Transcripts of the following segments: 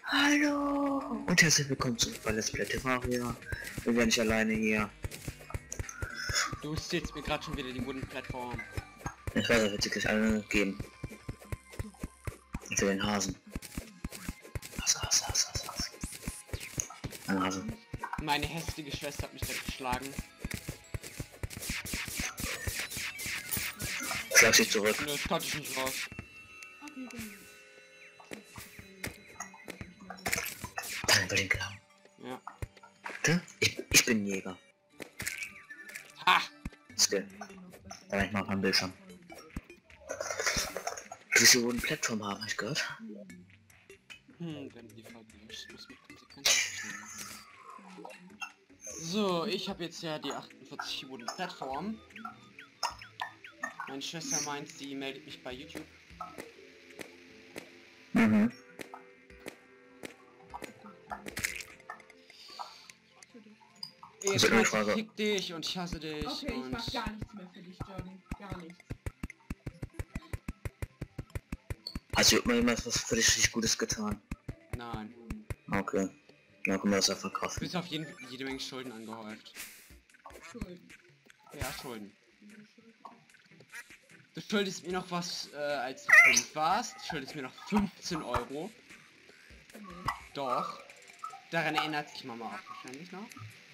Hallo und herzlich willkommen zurück bei Let's Play Terraria. Wir werden nicht alleine hier. Du sitzt mir gerade schon wieder die Bodenplattform. Ich weiß, er wird sich gleich alle geben. Für den Hasen. Hase. Ein Hase. Meine hässliche Schwester hat mich direkt geschlagen. Schlag sich zurück. Nö, das konnte ich nicht raus. Dann über den Klamm. Ja. Ich bin Jäger. Ha! Skill. Aber ich mach mal einen Bildschirm. Wieso wurden Plattform haben, hab ich gehört? Wenn die Folge löscht, muss mit Konsequenzen nehmen. So, ich habe jetzt ja die 48 Bodenplattform. Meine Schwester meint, sie meldet mich bei YouTube. Mhm. Jetzt meint sie, fick dich und ich hasse dich. Okay, und ich mach gar nichts mehr für dich, Jordan. Gar nichts. Hast du immer jemand was für dich richtig Gutes getan? Nein. Okay. Na, guck mal, das er verkauft. Bis auf jede Menge Schulden angehäuft. Schulden. Ja, Schulden. Du schuldest mir noch was, als du 5 warst. Du schuldest mir noch 15 Euro. Nee. Doch. Daran erinnert sich Mama auch wahrscheinlich noch.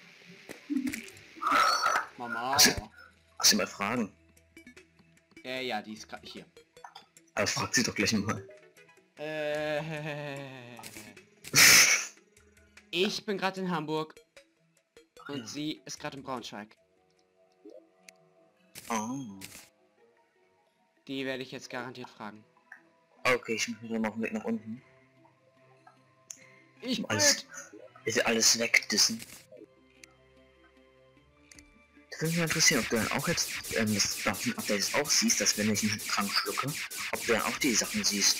Mama. Hast du mal fragen? Ja, die ist gerade hier. Aber frag sie doch gleich mal. Ich bin gerade in Hamburg. Und sie ist gerade in Braunschweig. Oh. Die werde ich jetzt garantiert fragen. Okay, ich muss wieder mal auf den Weg nach unten. Ich Alles, ich will alles wegdissen. Das würde mich mal interessieren, ob du dann auch jetzt, das Update auch siehst, dass wenn ich einen Trank schlucke, ob du dann auch die Sachen siehst.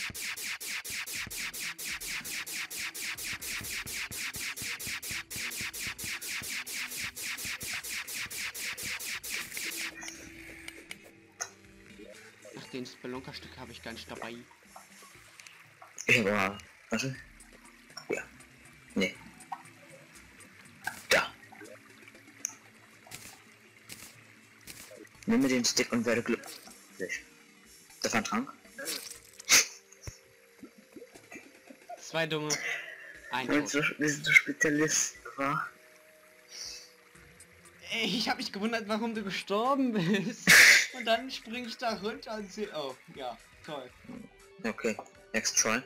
Ach, den Spelunker-Stück habe ich gar nicht dabei. Ich habe aber, warte. Ja. Nee. Da. Nimm mir den Stick und werde glücklich. Das war ein Trank. 2 dumme. Ein Wir Tod. sind so Spezialist, wa? Ich habe mich gewundert, warum du gestorben bist. Und dann springe ich da runter und sehe... Oh, ja, toll. Okay, next try.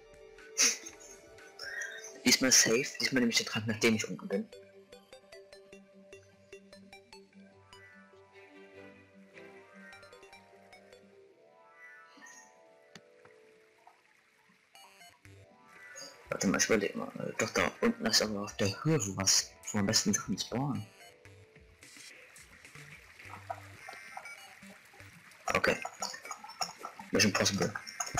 Diesmal safe, diesmal nehme ich den Trank, nachdem ich unten bin. Warte mal, ich überlege mal. Doch, da unten ist aber auf der Höhe wo am besten drin spawnen. Okay. Mission possible.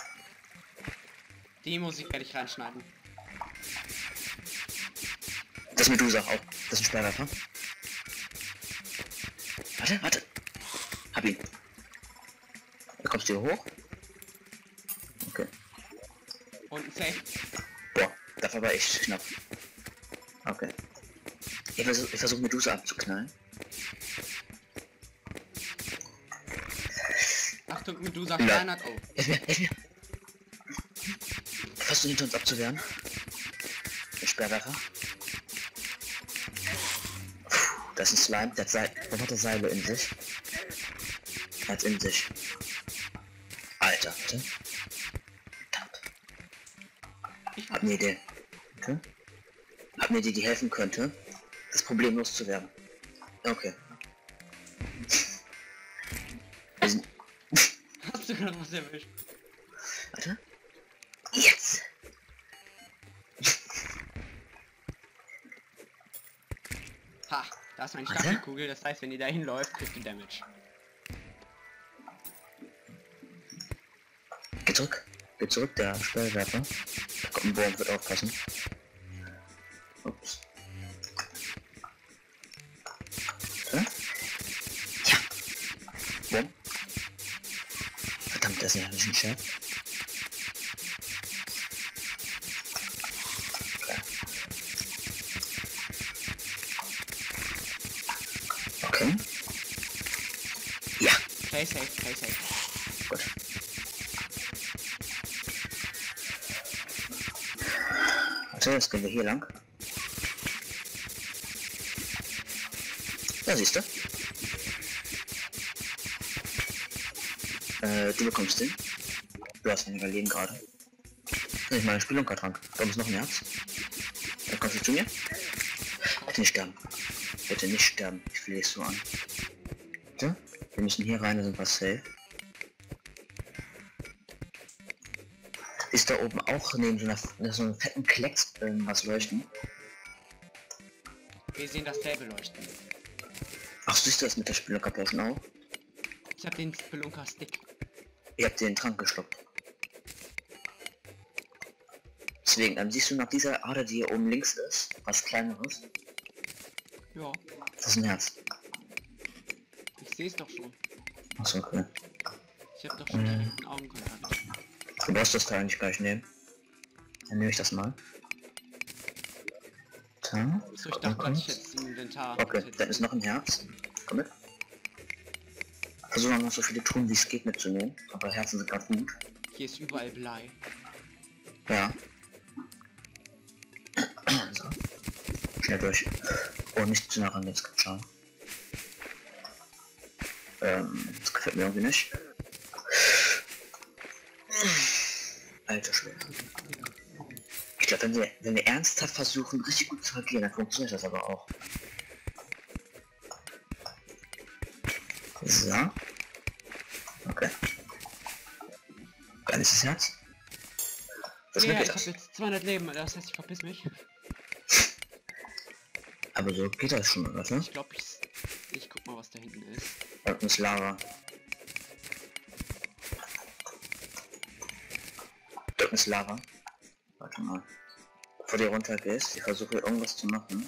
Die Musik werde ich reinschneiden. Das Medusa auch. Das ist ein Sperrwerfer. Warte. Hab ihn. Da kommst du hier hoch. Okay. Unten safe. Boah, das war aber echt knapp. Okay. Ich versuch Medusa abzuknallen. Achtung, Medusa kleinert. Oh. Hilf mir. Versuch hinter uns abzuwehren. Der Sperrwerfer. Puh, das ist ein Slime, der hat Seile in sich. Er hat in sich. Alter, bitte. Verdammt. Ich Hab eine Idee. Okay. Hab eine Idee, die helfen könnte, das Problem loszuwerden. Okay. Wir sind... Hast du gerade was erwischt? Warte. Jetzt! Ha, da ist meine Warte. Stachelkugel, das heißt, wenn die dahin läuft, kriegt die Damage. Geh zurück, der Sperrwerfer. Da kommt ein Wurm, wird aufpassen. Ups. Ja! Wurm. Verdammt, das ist ja ein bisschen Scherz. Okay. Ja, Play safe, play safe. gut. Warte, jetzt gehen wir hier lang. Da siehst du. Du bekommst den. Du hast weniger Leben gerade. Ich meine Spielunkertrank. Da ist noch ein Herz. Dann kommst du zu mir. Bitte nicht sterben. Bitte nicht sterben. Ich will dich so an. So, wir müssen hier rein, da sind wir safe. Ist da oben auch neben so einem fetten Klecks was leuchten? Wir sehen das selbe leuchten. Ach, siehst du das mit der Spelunker-Potion auch? Ich habe den Spelunker-Stick. Ihr habt den Trank geschluckt. Deswegen, siehst du nach dieser Ader, die hier oben links ist, was kleineres? Ja, Das ist ein Herz. ich sehe es doch schon. Achso, okay. Ich habe doch schon direkten Augenkontakt. Du brauchst das Teil nicht gleich nehmen. Dann nehme ich das mal. Da. So, ich dachte, dass ich jetzt im Inventar. Okay, dann ist noch ein Herz. Komm mit. Versuche noch so viele Truhen wie es geht mitzunehmen. Aber Herzen sind gerade gut. Hier ist überall Blei. Ja. So. Schnell durch. Oh, nicht zu nah ran, jetzt kommt schauen. Das gefällt mir irgendwie nicht. Alter Schwede. Ich glaube, wenn wir ernsthaft versuchen, richtig gut zu agieren, dann funktioniert das aber auch. So. Okay. Kleines Herz. Das Ja, geht ich habe das. jetzt 200 Leben, das heißt, ich verpiss mich. Aber so geht das schon, oder? Ich glaube, ich guck mal, was da hinten ist. Da unten ist Lava. Da unten ist Lava. Warte mal. Bevor du runter gehst, ich versuche irgendwas zu machen.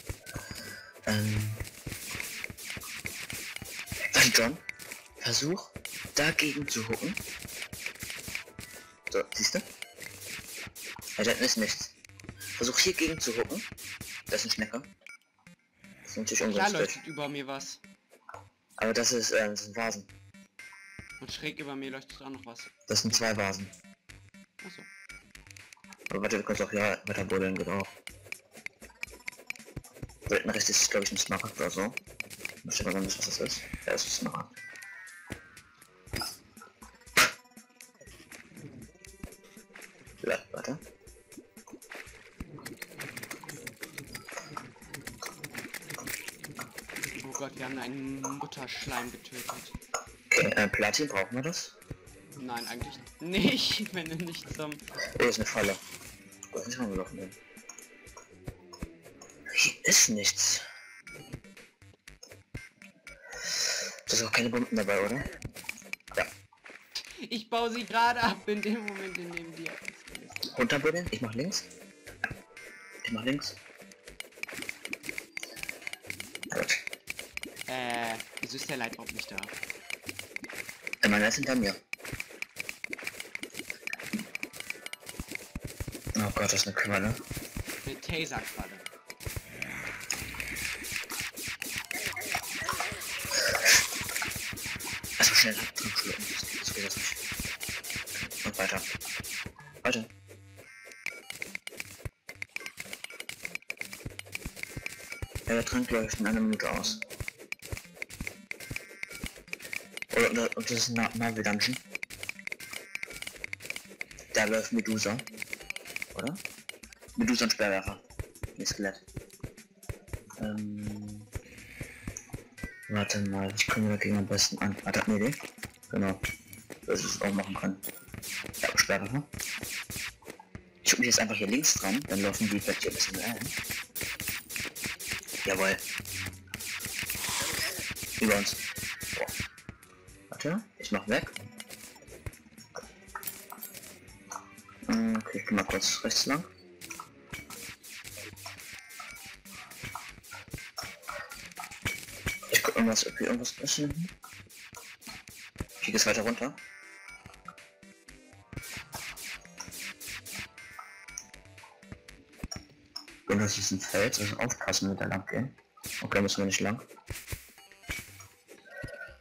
John, versuch dagegen zu hucken. So, siehst du? Ja, da ist nichts. Versuch hier gegen zu hucken. Das ist ein Schnecker. Das ist natürlich Klar ungünstig. leuchtet über mir was. Aber das sind Vasen. Und schräg über mir leuchtet auch noch was. Das sind 2 Vasen. Achso. Aber warte, du kannst auch hier weiter buddeln, geht auch. Da hinten rechts ist, glaube ich, ein Smaragd oder so. Ich weiß aber nicht, was das ist. Ja, es ist ein Smaragd. Ja, warte. Oh Gott, wir haben einen Mutterschleim getötet. Okay, Platin, brauchen wir das? Nein, eigentlich nicht, wenn du nicht zum... Oh, ist eine Falle. Da ist nicht rangelaufen bin. Hier ist nichts. Da sind auch keine Bomben dabei, oder? Ja. Ich baue sie gerade ab in dem Moment, in dem die... Runterbuddeln, ich mach links. Ich mach links. Gut. Wieso ist der Lightrock nicht da? Meiner ist hinter mir. Oh Gott, das ist eine Qualle. Eine Taser-Qualle. Also schnell dran schlucken. So geht das nicht. Und weiter. Weiter. Ja, der Trank läuft in einer Minute aus. Und das ist ein Marvel Dungeon. Da läuft Medusa. Oder? Medusa und Sperrwerfer. Ein Skelett. Warte mal, was können wir dagegen am besten an? Warte, eine Idee. Genau. Das ist es auch machen können. Ja, Sperrwerfer. Ich gucke mich jetzt einfach hier links dran, dann laufen die vielleicht hier ein bisschen rein. Jawohl. Über uns. Boah. Warte, ich mach weg. Okay, ich geh mal kurz rechts lang. Ich guck irgendwas, ob hier irgendwas ist. Hier geht's weiter runter. Und das ist ein Feld, also aufpassen mit der lang gehen. Okay, müssen wir nicht lang.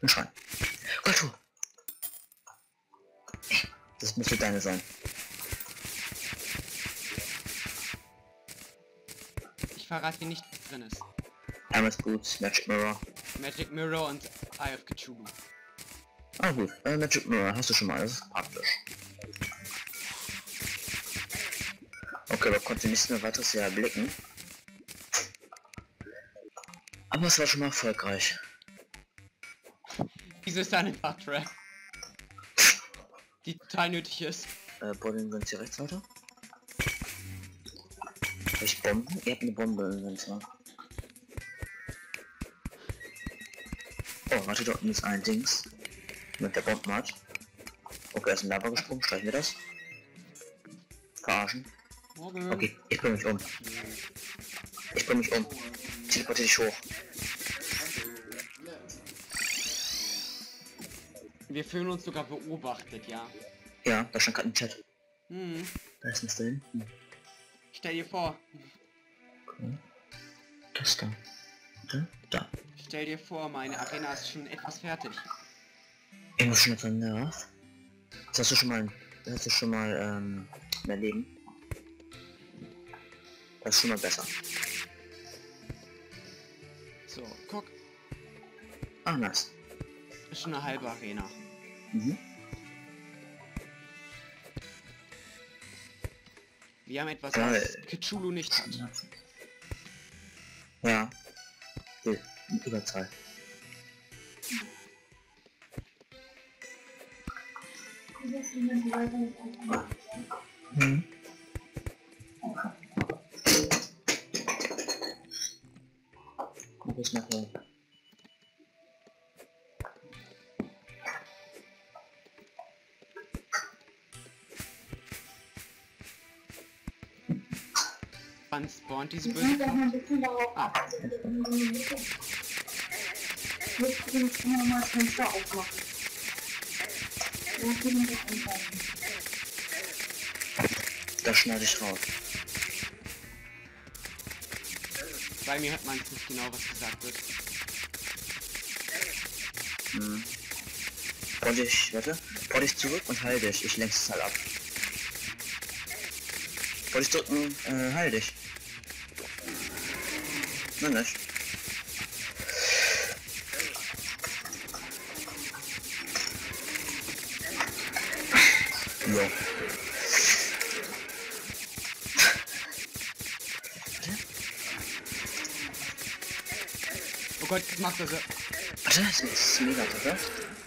Ein Schrein. Kultur. Das müsste deine sein. Ich verrate dir nicht, was drin ist. Einmal Boots, Magic Mirror. Magic Mirror und Eye of Cthulhu. Ah gut, Magic Mirror hast du schon mal, das ist praktisch. Okay, aber konnte nichts mehr weiteres ja erblicken. Aber es war schon mal erfolgreich. Wieso ist da eine Bug-Trap? Die total nötig ist. Body Inventar rechts weiter. Hab ich Bomben? Ihr habt eine Bombe im Inventar. Oh, warte, dort ist ein Dings. Mit der Bombenart. Okay, er ist in Lava gesprungen, streichen wir das. Verarschen. Morgen. Okay, ich bring mich um. Ich bring mich um. Teleportiere dich hoch. Wir fühlen uns sogar beobachtet, ja. Ja, da stand gerade ein Chat. Hm. Da ist was drin. Stell dir vor. Okay. Das da. Da. Stell dir vor, meine Arena ist schon etwas fertig. Irgendwas schon etwas nervt. Das hast du schon mal, mehr Leben. Das ist schon mal besser. So, guck. Ah, nice. Ist schon eine halbe Arena. Mhm. Wir haben etwas, Geil. was Cthulhu nicht hat. Ja. Okay. Überzahl. Mhm. Bis nachher. Wann spawnt diese Ich böse? muss auch mal ein bisschen darauf achten. Ich will jetzt immer mal das Fenster aufmachen. Ja, ich das anfangen. Das schneide ich raus. Bei mir hört man nicht genau, was gesagt wird. Hm. Port dich zurück und heil dich. Ich lenk's halt ab. Port dich drücken, heil dich. Nein, nicht. Jo. Oh Gott, was macht das? Warte, das ist mega, oder?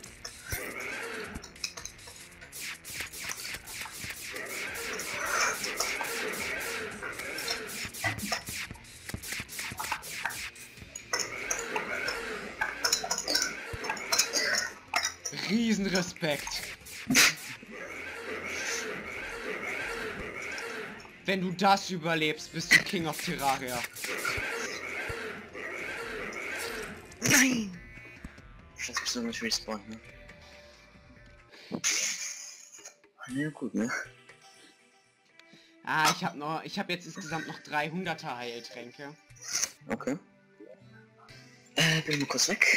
Riesenrespekt. Wenn du das überlebst, bist du King of Terraria. Nein! Scheiße, bist du nicht respawned, ne? Ja, gut, ne? Ah, ich habe jetzt insgesamt noch 300er Heiltränke. Okay. Bin mal kurz weg.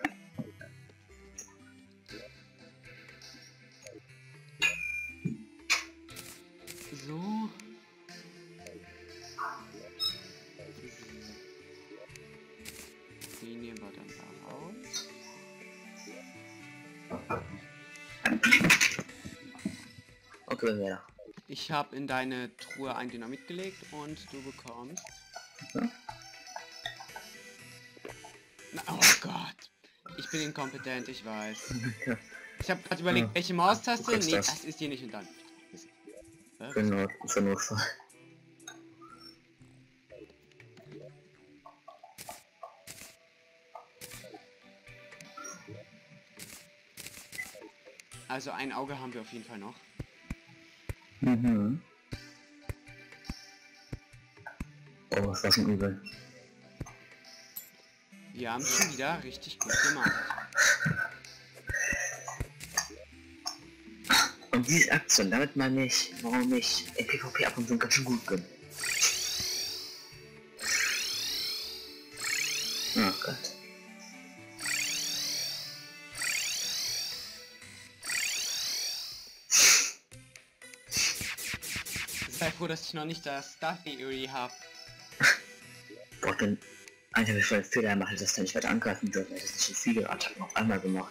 So. Die nehmen wir dann da raus. Okay, bin wieder. Ich habe in deine Truhe ein Dynamit gelegt und du bekommst... Okay. Na, oh Gott. Ich bin inkompetent, ich weiß. Ja. Ich habe gerade überlegt, Ja. welche Maustaste? Du kriegst Nee, das. das ist hier nicht und dann. Genau, für Notfall. Also ein Auge haben wir auf jeden Fall noch. Mhm. Oh, das war schon übel. Wir haben schon wieder richtig gut gemacht. Und diese Aktion, damit meine ich, warum ich in PvP ab und zu ganz schön gut bin. Oh Gott. froh, dass ich noch nicht das Star Theory habe. Boah, ich bin einfach voll Fehler gemacht, dass der nicht weiter angreifen dürfen. Er hat nicht so viele Attacken auf einmal gemacht.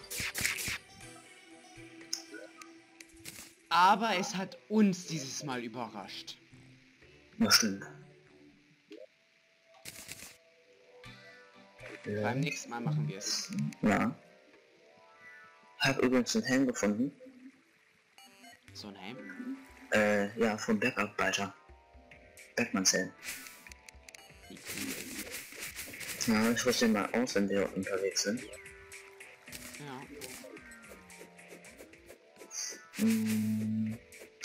Aber es hat uns dieses Mal überrascht. Ja, stimmt. Beim nächsten Mal machen wir es. Ja. Hab übrigens einen Helm gefunden. So ein Helm. Ja, vom Bergarbeiter. Bergmannshelm. Wie cool. Ja, ich rüste den mal aus, wenn wir unterwegs sind. Ja. Hm.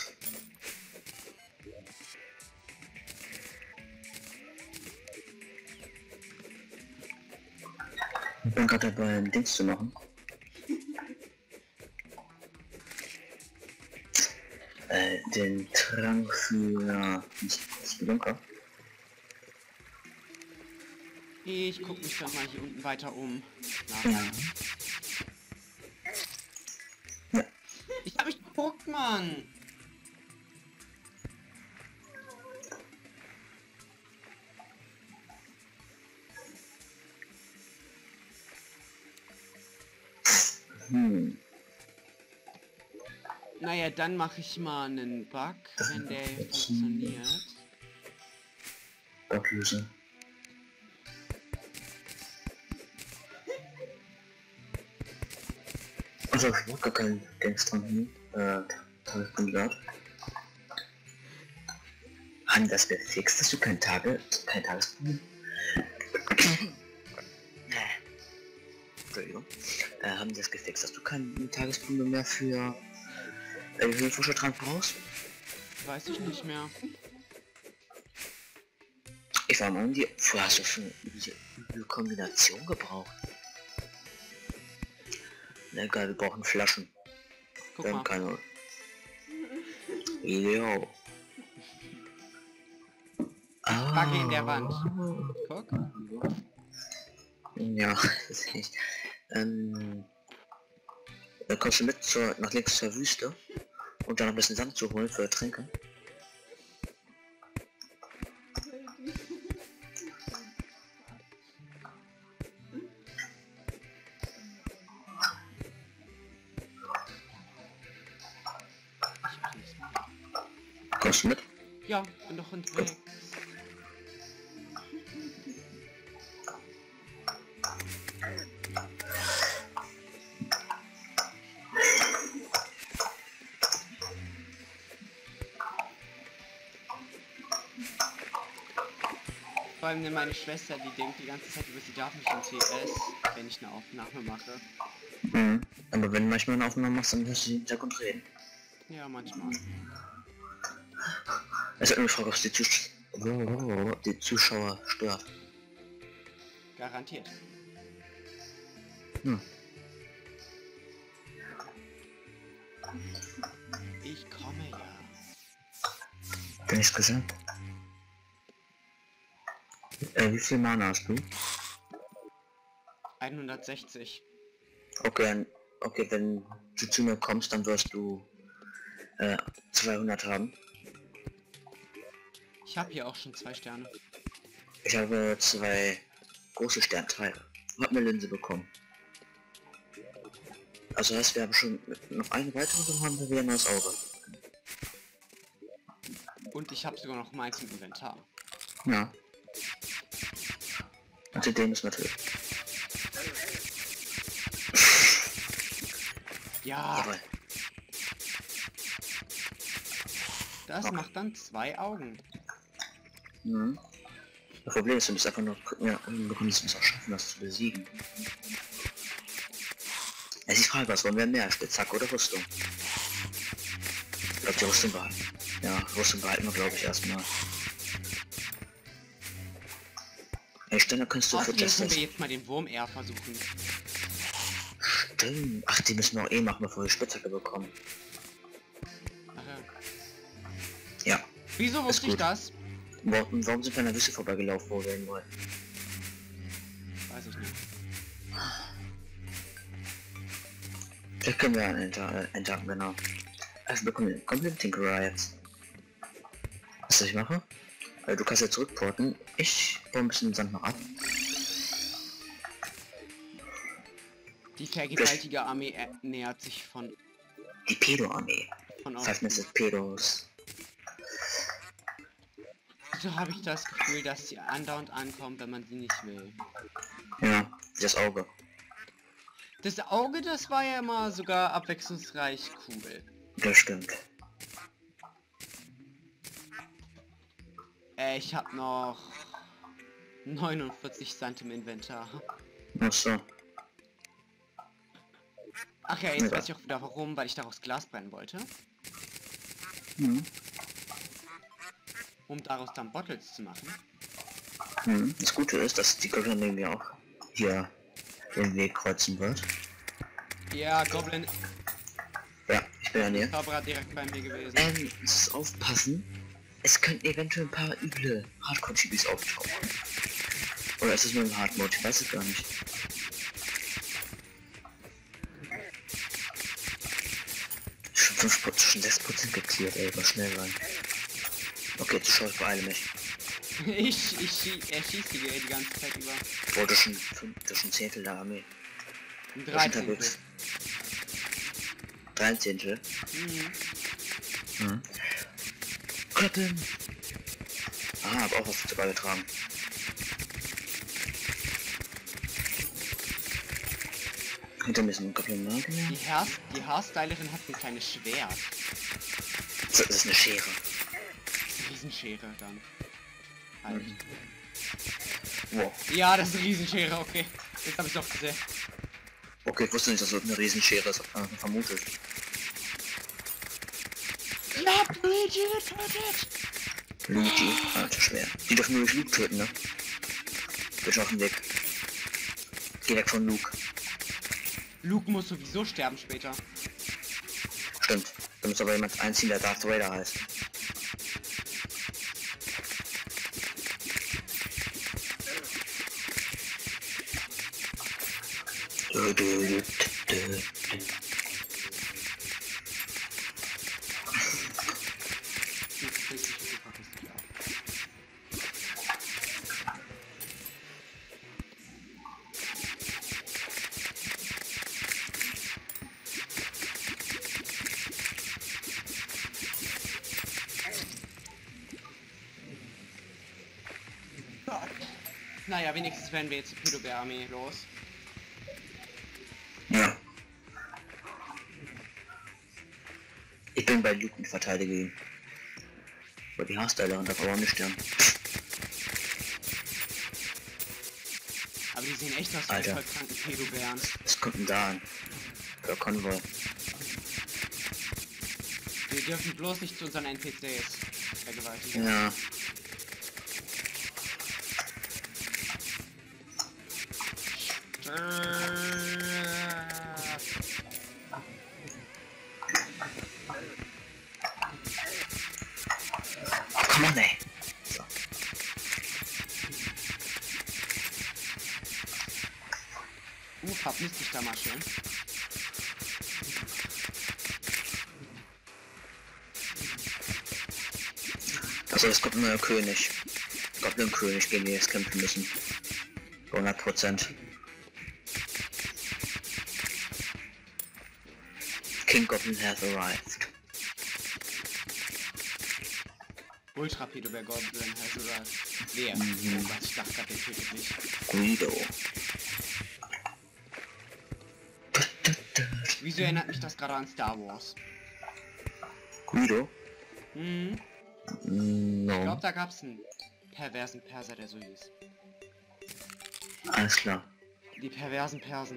Ich bin gerade dabei, ein Dings zu machen. Den Trank für nicht Lunker. Ich guck mich dann mal hier unten weiter um. Ja. Ja. Ich hab mich geguckt, Mann! Naja, dann mache ich mal einen Bug, wenn der funktioniert. Backlöse. Also ich brauche gar keinen Gangster hier. Tageskandidat. Haben das gefixt, dass du kein Tagespunkt? Entschuldigung. Haben die das gefixt, dass du keine Tagespunkte mehr für Höhenforschertrank brauchst? Weiß ich nicht mehr. Ich war mal die. Vorher hast du schon eine Kombination gebraucht. Na egal, wir brauchen Flaschen. Guck Wir mal. haben keine. Jo. Backe in der Wand. Guck. Ja, das ist echt. Dann kommst du mit nach links zur Wüste und dann ein bisschen Sand zu holen für Tränke. Kommst du mit? Ja, bin doch unterwegs. Vor allem meine Schwester, die denkt die ganze Zeit über, sie darf nicht in TS, wenn ich eine Aufnahme mache. Mhm. Aber wenn du manchmal eine Aufnahme machst, dann hörst du den Hintergrund reden. Ja, manchmal. Es hat eine Frage, ob es die Zuschauer stört. Garantiert. Hm. Ich komme ja. Hab ich's gesagt? Wie viel Mana hast du? 160. Okay, wenn du zu mir kommst, dann wirst du 200 haben. Ich habe hier auch schon 2 Sterne. Ich habe 2 große Sternteile. Ich habe eine Linse bekommen. Also heißt, wir haben schon noch eine weitere, dann haben wir wieder ein neues Auge. Und ich habe sogar noch meins im Inventar. Ja. Und zudem ist natürlich. Ja, Jawohl. das Okay. macht dann 2 Augen. Mhm. Das Problem ist, du musst einfach nur du musst es auch schaffen, das zu besiegen. Es ist die Frage, was wollen wir mehr? Spitzhacke oder Rüstung? Ich glaube, die Rüstung behalten. Ja, Rüstung behalten wir, glaube ich, erstmal. Ey, Ständer kannst du für Außerdem können wir Justice. jetzt mal den Wurm eher versuchen. Stimmt. Ach, die müssen wir auch eh machen, bevor wir Spitzhacke bekommen. Ach ja. Ja. Wieso wusste ich gut. das? Warum sind wir an der Wüste vorbeigelaufen, wo wir hin wollen? Weiß ich nicht. Vielleicht können wir einen Tag, genau. Also bekommen wir komplett Tinkerer jetzt. Was ich mache? Also du kannst ja zurückporten. Ich baue ein bisschen Sand noch ab. Die vergewaltige Armee nähert sich von Die Pedo-Armee. Five außen. Nights at Pedos. So habe ich das Gefühl, dass sie andauernd ankommt, wenn man sie nicht will. Ja, das Auge. Das Auge, das war ja immer sogar abwechslungsreich cool. Das stimmt. Ich habe noch 49 Sand im Inventar. Ach so. Ach ja, jetzt Ja. weiß ich auch wieder warum, weil ich daraus Glas brennen wollte. Hm. Um daraus dann Bottles zu machen. Hm. Das Gute ist, dass die Goblin irgendwie auch hier den Weg kreuzen wird. Ja, Goblin Ja, ich bin ja näher. Zauberer direkt bei mir gewesen. Muss aufpassen. Es könnten eventuell ein paar üble Hardcore-Chibis auftauchen. Oder ist es nur ein Hard-Mode? Ich weiß es gar nicht. Schon 5%, schon 6% geklärt, ey, war schnell rein. Okay, jetzt schau ich beeile mich. Er schießt die ganze Zeit über. Boah, das ist schon Zehntel der Armee. Ein Das ist 13. unterwegs. 13. Mhm. Mhm. Goblin! Ah, hab auch was dazu beigetragen. Hinter mir ist ein Goblin, ne? Die Haarstylerin hat ein kleines Schwert. Das ist eine Schere. Riesenschere dann. Halt. Mhm. Wow. Ja, das ist eine Riesenschere, okay. Jetzt habe ich doch gesehen. Okay, ich wusste nicht, dass das eine Riesenschere ist. Hab ich vermutet. Ja, Luigi getötet! Luigi, alter schwer. Die dürfen nur durch Luke töten, ne? Bin schon auf dem Weg. Geh weg von Luke. Luke muss sowieso sterben später. Stimmt. Da muss aber jemand einziehen, der Darth Vader heißt. Naja, wenigstens werden wir jetzt die Pedobear-Armee los. Ja. Ich bin bei Luke und verteidige ihn. Aber die Haarstylerin darf aber auch nicht sterben. Aber die sehen echt aus wie Alter. voll kranke Pedobären. Was kommt denn da an? Der Konvoi. Wir dürfen bloß nicht zu unseren NPCs vergewaltigen. Ja. Komm on, ey. So. Verpiss dich da mal schön. Also es kommt ein neuer König. Goblin-König, gegen den wir jetzt kämpfen müssen. 100%. King Goblin has arrived. Ultra Pedobear Goblin heißt oder wer? Mhm. Oh Gott, ich dachte gerade, der tötet mich. Guido. Wieso erinnert mich das gerade an Star Wars? Guido? Mhm. Ich No. glaube, da gab's einen perversen Perser, der so hieß. Alles klar. Die perversen Persen.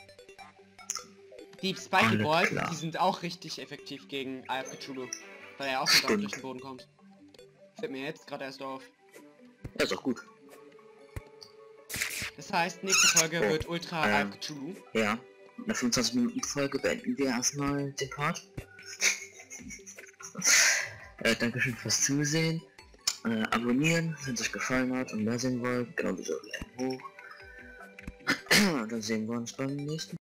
Die Spiky Alles Balls, klar. die sind auch richtig effektiv gegen Eye of Cthulhu. Weil er auch von dort Stimmt. durch den Boden kommt. Fällt mir jetzt gerade erst auf. Ja, ist auch gut. Das heißt, nächste Folge Oh, wird Ultra Eye of Cthulhu. Ja. In der 25 Minuten Folge beenden wir erstmal den Part. Dankeschön fürs Zusehen. Abonnieren, wenn es euch gefallen hat und mehr sehen wollt. Genau, diese Daumen hoch. Und dann sehen wir uns beim nächsten